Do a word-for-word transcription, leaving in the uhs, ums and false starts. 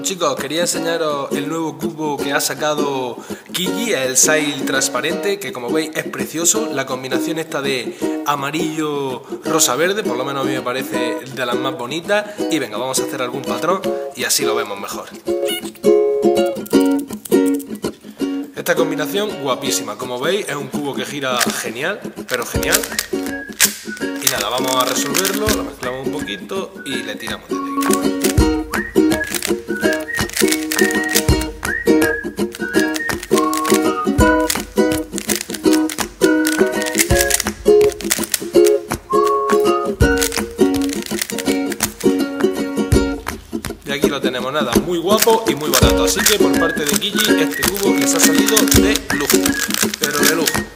chicos, quería enseñaros el nuevo cubo que ha sacado Kiji, el Sail transparente, que como veis es precioso. La combinación esta de amarillo, rosa, verde, por lo menos a mí me parece de las más bonitas. Y venga, vamos a hacer algún patrón y así lo vemos mejor. Esta combinación guapísima, como veis es un cubo que gira genial, pero genial. Y nada, vamos a resolverlo, lo mezclamos un poquito y le tiramos desde aquí. Y aquí lo tenemos, nada, muy guapo y muy barato. Así que por parte de Kiji este cubo les ha salido de lujo, pero de lujo.